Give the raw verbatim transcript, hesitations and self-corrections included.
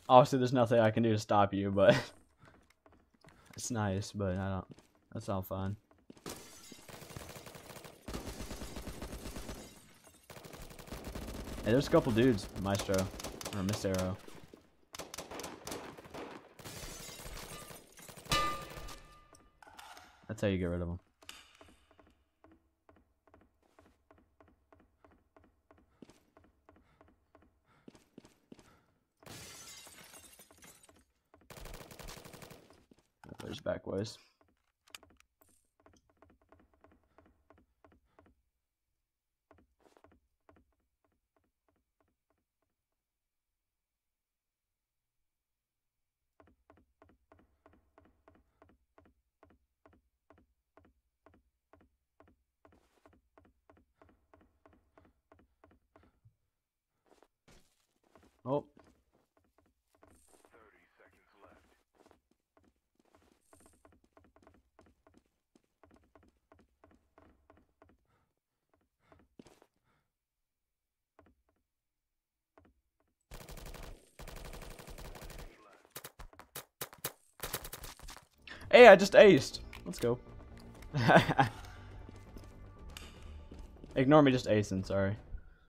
Obviously, there's nothing I can do to stop you, but it's nice. But I don't. That's not fun. Hey, there's a couple dudes, Maestro or Miss Arrow. That's how you get rid of them. There's back ways. Oh. thirty seconds left. Hey, I just aced. Let's go. Ignore me just acing, sorry.